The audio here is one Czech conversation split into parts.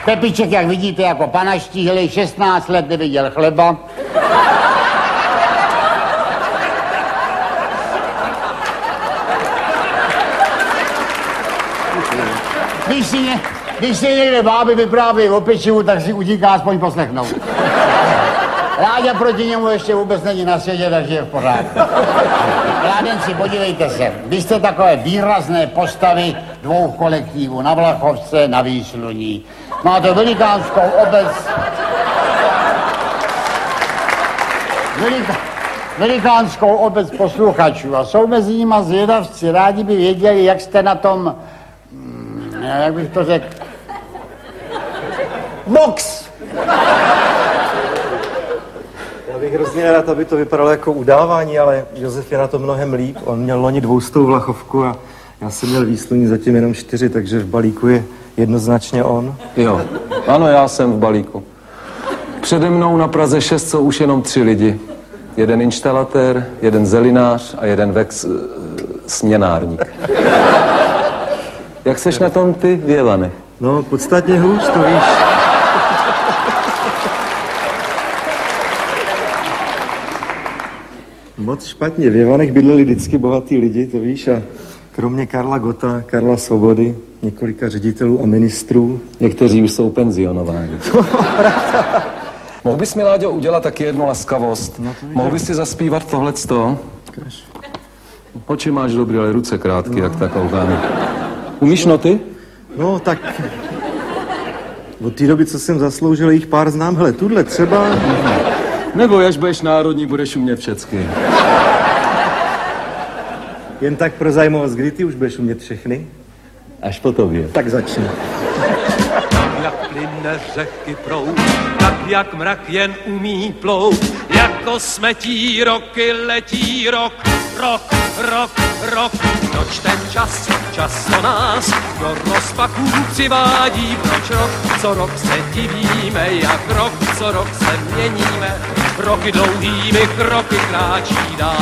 Pepiček, jak vidíte, jako pana štíhlej, 16 let neviděl chleba. Když si někde báby vyprávějí o pečivu, tak si utíká aspoň poslechnout. Láďa proti němu ještě vůbec není na světě, takže je v pořádku. Mládenci, podívejte se. Vy jste takové výrazné postavy dvou kolektivů, na Vlachovce, na Výsluní. Máte velikánskou obec... Velikánskou obec posluchačů a jsou mezi nimi zvědavci. Rádi by věděli, jak jste na tom... jak bych to řekl... Box! Já bych hrozně rád, aby to vypadalo jako udávání, ale Josef je na to mnohem líp. On měl loni 200 Vlachovku a já jsem měl Výsluní zatím jenom 4, takže v balíku je jednoznačně on. Jo, ano, já jsem v balíku. Přede mnou na Praze 6 jsou už jenom 3 lidi. Jeden inštalatér, jeden zelinář a jeden směnárník. Jak seš na tom ty, Vělane? No, podstatně hůř, to víš. Moc špatně. V Jevanech bydleli vždycky bohatý lidi, to víš, a kromě Karla Gotta, Karla Svobody, několika ředitelů a ministrů. Někteří už jsou penzionováni. Mohl bys mi, Láďo, udělat taky jednu laskavost? No, mohl bys si zaspívat tohleto? Oči máš dobrý, ale ruce krátky, jak tak koukám. Umíš noty? No, tak... Od té doby, co jsem zasloužil, jich pár znám. Hele, tuhle třeba... Nebo až budeš národní, budeš umět všecky. Jen tak pro zajímavost, kdy ty už budeš umět všechny? Až po tobě. Tak začni. Jak plyne řeky proud, tak jak mrak jen umí plout, jako smetí roky letí rok, proč ten čas to nás do rozpaků přivádí, proč rok co rok se divíme, jak rok co rok se měníme, roky dlouhými kroky kráčí dál.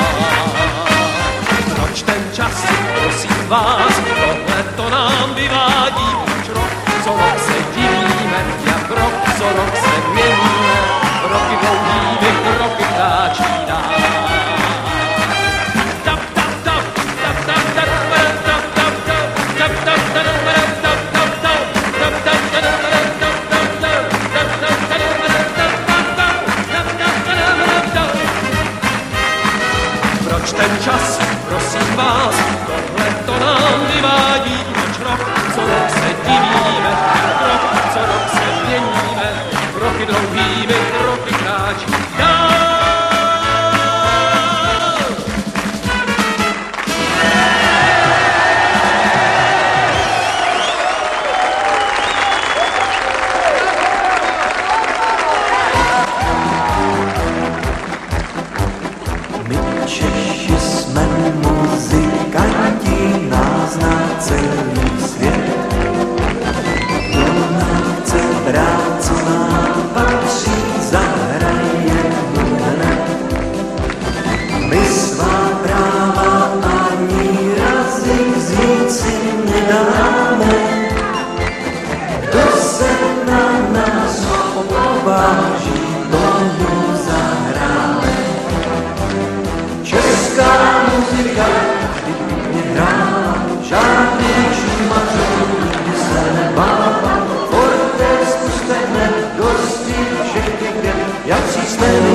Proč ten čas, prosím vás, tohle to nám vyvádí, proč rok co rok se divíme, jak rok co rok se měníme, roky dlouhými kroky kráčí dál. Proč ten čas, prosím vás, tohle to nám vyvádí, proč rok co rok se divíme, rok co rok se měníme, roky dlouhými kroky kráčí dál. Češi jsme muzikanti, nás zná celý svět. Kdo nám chce brát, co nám patří, zahraje mu hned. My svá práva ani razy vzít si nedáme. Kdo se na nás obáží, tomu zahráme. Česká muzika vždy pěkně hrá, žádný šumačů nikdy se nebává. Forte zkuste hned, dosti všechny kde, jak přísné